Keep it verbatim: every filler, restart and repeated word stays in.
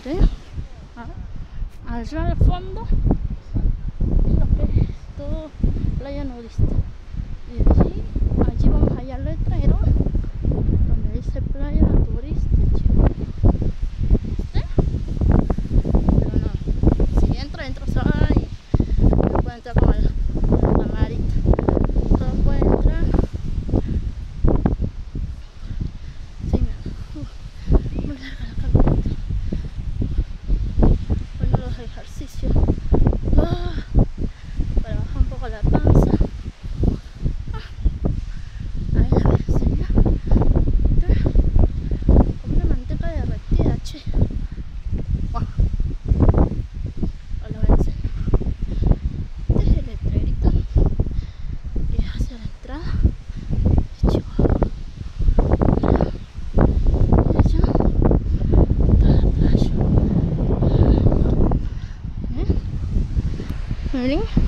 ¿Sí? Ah, allá al fondo lo que es todo playa nudista. Y allí, allí vamos allá al letrero donde dice playa turista, chicos. ¿Sí? Pero no, si entra, entra sola y no puede entrar con la, con la camarita. Todo puede entrar. Sí, uh, muy larga la caminata. Bueno, los ejercicios. Ah, para bajar un poco la panza. Ah, ahí la voy a enseñar. Como una manteca derretida, che. Wow. Ahora la voy a enseñar. Este es el letrerito que es hacia la entrada de Chihuahua. Y allá está la playa. ¿Eh? Miren.